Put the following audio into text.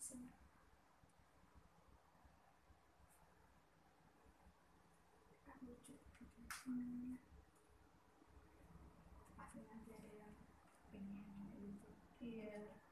lucu sebenarnya. Pasti nanti ada yang pengen gitu. Iya.